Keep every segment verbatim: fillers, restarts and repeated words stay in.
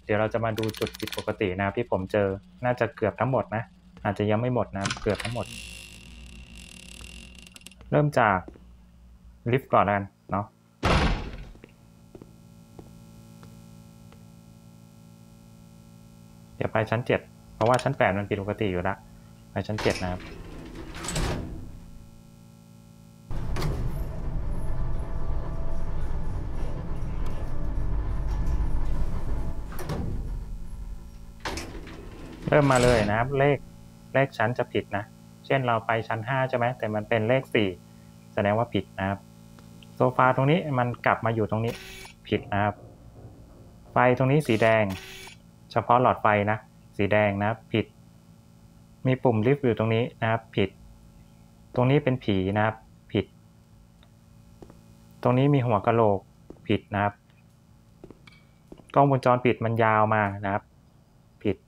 เดี๋ยวเราจะมาดูจุดผิดปกตินะครับที่ผมเจอน่าจะเกือบทั้งหมดนะอาจจะยังไม่หมดนะเกือบทั้งหมดเริ่มจากลิฟต์ก่อนกันเนาะเดี๋ยวไปชั้นเจ็ดเพราะว่าชั้นแปดมันผิดปกติอยู่แล้วไปชั้นเจ็ดนะครับเริ่มมาเลยนะครับเลขเลขชั้นจะผิดนะเช่นเราไปชั้นห้าใช่ไหมแต่มันเป็นเลขสี่แสดงว่าผิดนะครับโซฟาตรงนี้มันกลับมาอยู่ตรงนี้ผิดนะครับไฟตรงนี้สีแดงเฉพาะหลอดไฟนะสีแดงนะครับผิดมีปุ่มลิฟต์อยู่ตรงนี้นะครับผิดตรงนี้เป็นผีนะครับผิดตรงนี้มีหัวกะโหลกผิดนะครับกล้องวงจรปิดมันยาวมานะครับผิด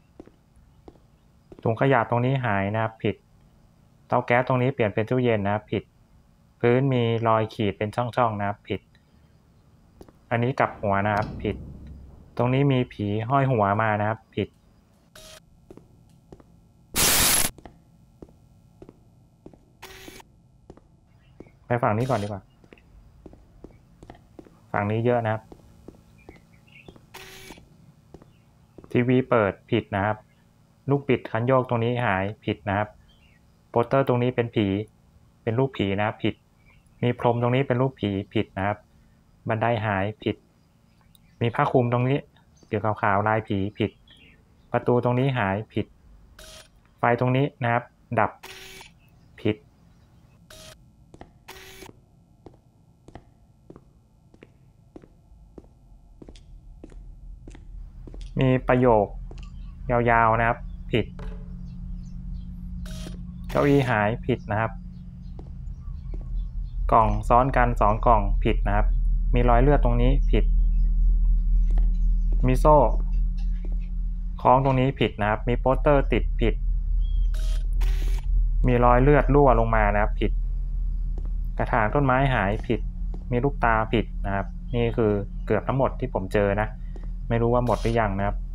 ถุงขยะตรงนี้หายนะครับผิดเตาแก๊สตรงนี้เปลี่ยนเป็นตู้เย็นนะครับผิดพื้นมีรอยขีดเป็นช่องๆนะครับผิดอันนี้กลับหัวนะครับผิดตรงนี้มีผีห้อยหัวมานะครับผิดไปฝั่งนี้ก่อนดีกว่าฝั่งนี้เยอะนะครับทีวีเปิดผิดนะครับลูกบิดคันโยกตรงนี้หายผิดนะครับโปสเตอร์ตรงนี้เป็นผีเป็นรูปผีนะครับผิดมีพรมตรงนี้เป็นรูปผีผิดนะครับบันไดหายผิดมีผ้าคลุมตรงนี้เกี่ยวกับขาวลายผีผิดประตูตรงนี้หายผิดไฟตรงนี้นะครับดับผิดมีประโยคยาวๆนะครับผิดเก้าอี้หายผิดนะครับกล่องซ้อนกันสองกล่องผิดนะครับมีรอยเลือดตรงนี้ผิดมีโซ่คล้องตรงนี้ผิดนะครับมีโปสเตอร์ติดผิดมีรอยเลือดรั่วลงมานะครับผิดกระถางต้นไม้หายผิดมีลูกตาผิดนะครับนี่คือเกือบทั้งหมดที่ผมเจอนะไม่รู้ว่าหมดหรือยังนะครับ